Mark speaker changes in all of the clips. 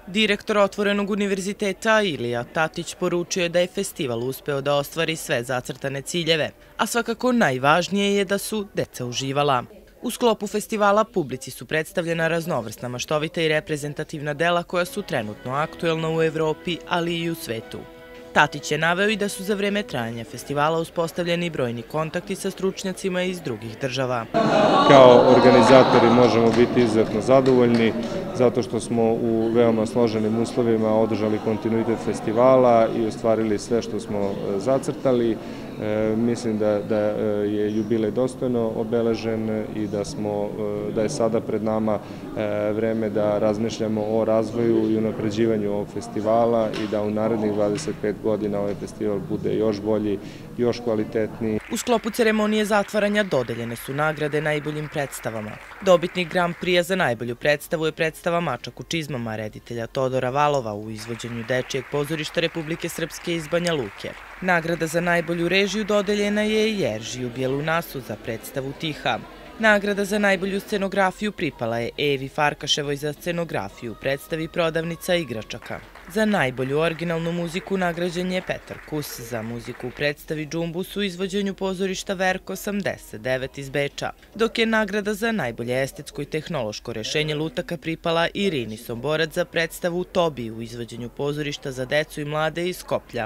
Speaker 1: Direktor Otvorenog univerziteta Ilija Tatić poručio je da je festival uspeo da ostvari sve zacrtane ciljeve, a svakako najvažnije je da su deca uživala. U sklopu festivala publici su predstavljena raznovrsna, maštovita i reprezentativna dela koja su trenutno aktuelna u Evropi, ali i u svetu. Tatić je naveo i da su za vreme trajanja festivala uspostavljeni brojni kontakti sa stručnjacima iz drugih država.
Speaker 2: Kao organizatori možemo biti izuzetno zadovoljni zato što smo u veoma složenim uslovima održali kontinuitet festivala i ostvarili sve što smo zacrtali. Mislim da je jubilej dostojno obeležen i da je sada pred nama vreme da razmišljamo o razvoju i unapređivanju ovog festivala i da u narednih 25 godina ovaj festival bude još bolji, još kvalitetniji.
Speaker 1: U sklopu ceremonije zatvaranja dodeljene su nagrade najboljim predstavama. Dobitnik Grand Prix za najbolju predstavu je predstava Mačak u čizmama reditelja Todora Valova u izvođenju Dečijeg pozorišta Republike Srpske iz Banja Luke. Nagrada za najbolju režiju dodeljena je Jeržiju Bjelunasu za predstavu Tiha. Nagrada za najbolju scenografiju pripala je Evi Farkaševoj za scenografiju u predstavi Prodavnica igračaka. Za najbolju originalnu muziku nagrađen je Petar Kus za muziku u predstavi Džumbus u izvođenju pozorišta Verko 89 iz Beča, dok je nagrada za najbolje estetsko i tehnološko rešenje lutaka pripala Irini Somborac za predstavu Tobi u izvođenju pozorišta za decu i mlade iz Skoplja.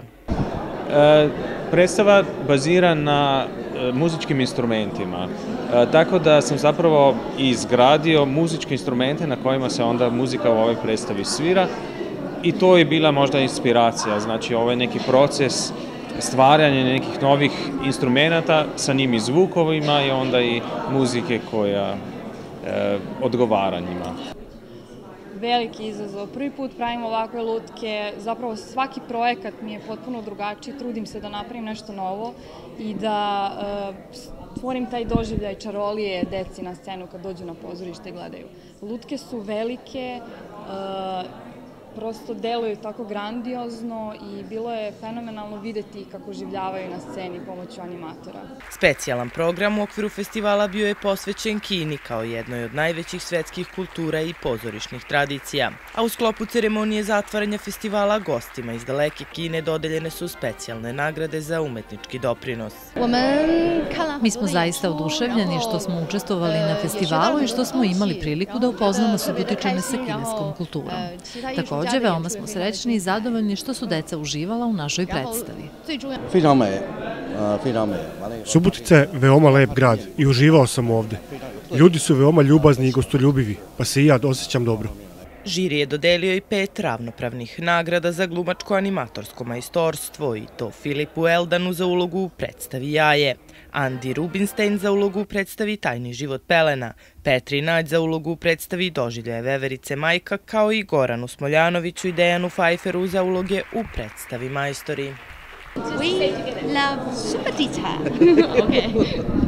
Speaker 3: Predstava bazira na muzičkim instrumentima, tako da sam zapravo izgradio muzičke instrumente na kojima se onda muzika u ovoj predstavi svira i to je bila možda inspiracija, znači ovo je neki proces stvaranja nekih novih instrumenta sa njim i zvukovima i onda i muzike koja odgovara njima.
Speaker 4: Veliki izazov. Prvi put pravim ovakve lutke, zapravo svaki projekat mi je potpuno drugačiji, trudim se da napravim nešto novo i da stvorim taj doživljaj čarolije deci na scenu kad dođu na pozorište i gledaju. Lutke su velike, prosto deluju tako grandiozno i bilo je fenomenalno videti kako življavaju na sceni pomoću animatora.
Speaker 1: Specijalan program u okviru festivala bio je posvećen Kini kao jednoj od najvećih svetskih kultura i pozorišnih tradicija. A u sklopu ceremonije zatvaranja festivala gostima iz daleke Kine dodeljene su specijalne nagrade za umetnički doprinos.
Speaker 5: Mi smo zaista oduševljeni što smo učestvovali na festivalu i što smo imali priliku da upoznamo Subotičane sa kineskom kulturom. Također, veoma smo srećni i zadovoljni što su deca uživala u našoj predstavi.
Speaker 6: Subotica je veoma lep grad i uživao sam ovde. Ljudi su veoma ljubazni i gostoljubivi, pa se i ja osjećam dobro.
Speaker 1: Žiri je dodelio i 5 ravnopravnih nagrada za glumačko-animatorsko majstorstvo i to Filipu Eldanu za ulogu u predstavi Jaje, Andi Rubinstein za ulogu u predstavi Tajni život pelena, Petri Nađ za ulogu u predstavi Doživljaje veverice majka, kao i Goranu Smoljanoviću i Dejanu Pfeifferu za uloge u predstavi Majstori.
Speaker 7: We love Subotica. Okay.